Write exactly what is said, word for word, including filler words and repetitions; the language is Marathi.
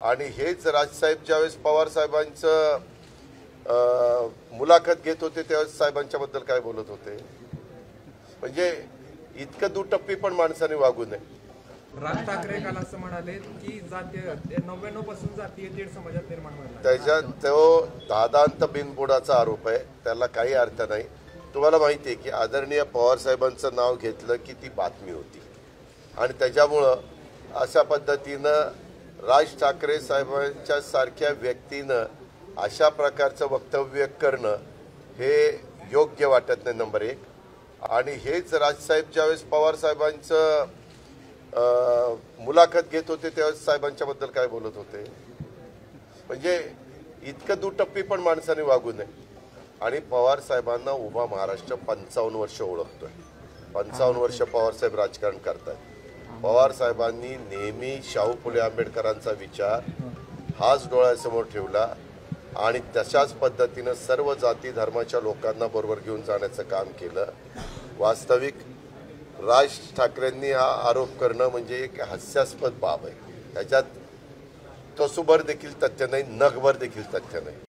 आणि हेच राजसाहेब ज्यावेळेस पवार साहेबांचं मुलाखत घेत होते त्यावेळेस साहेबांच्या बद्दल काय बोलत होते. म्हणजे इतकं दुटप्पी पण माणसाने वागू नये. राज ठाकरे काल असं म्हणाले की जातीय नव्याण्णव पासून जातीय तेढ समाजात निर्माण झाला. त्याच्यात तो दादांत बिनबुडाचा आरोप आहे, त्याला काही अर्थ नाही. तुम्हाला माहिती आहे की आदरणीय पवार साहेबांचं नाव घेतलं की ती बातमी होती आणि त्याच्यामुळं अशा पद्धतीनं राज ठाकरे साहेबांच्या सारख्या व्यक्तीनं अशा प्रकारचं वक्तव्य करणं हे योग्य वाटत नाही, नंबर एक. आणि हेच राजसाहेब ज्यावेळेस पवार साहेबांचं मुलाखत घेत होते त्यावेळेस साहेबांच्या बद्दल काय बोलत होते. म्हणजे इतकं दुटप्पी पण माणसाने वागू नये. आणि पवार साहेबांना उभा महाराष्ट्र पंचावन्न वर्ष ओळखतोय. पंचावन्न वर्ष पवार साहेब राजकारण करतात. पवार साहेबांनी नेहमी शाहू फुले आंबेडकरांचा विचार हाच डोळ्यासमोर ठेवला आणि तशाच पद्धतीनं सर्व जाती धर्माच्या लोकांना बरोबर घेऊन जाण्याचं काम केलं. वास्तविक राज ठाकरेंनी हा आरोप करणं म्हणजे एक हास्यास्पद बाब आहे. त्याच्यात कसुभर देखील तथ्य नाही, नगभर देखील तथ्य नाही.